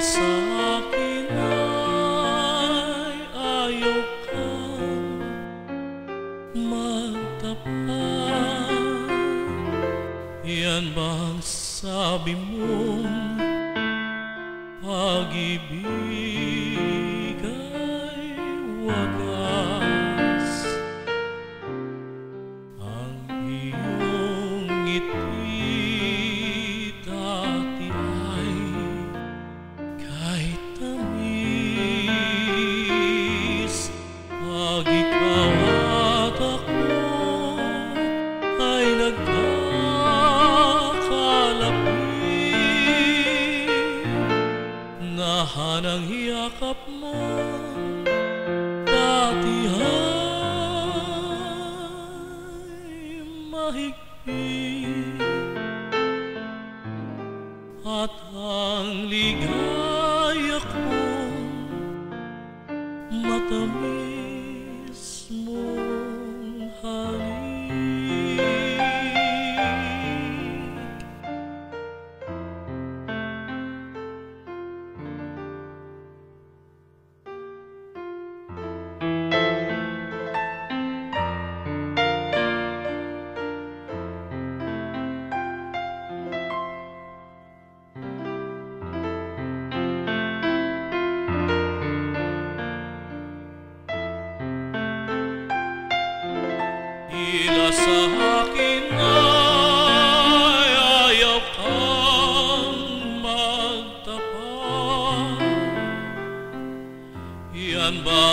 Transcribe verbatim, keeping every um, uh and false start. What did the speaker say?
sa akin ay ayaw kang magtapat. Yan bang sabi mong pag-ibig ay wagas? Ang iyong ngiti dati ay kahit tamis. Pag ikaw at ako ay nagkakalapit, nahanang yakap mo dati ay mahigpit, at ang ligaya kong matamis mong halik. Tila sa akin ay ayaw kang magtapat. Yan ba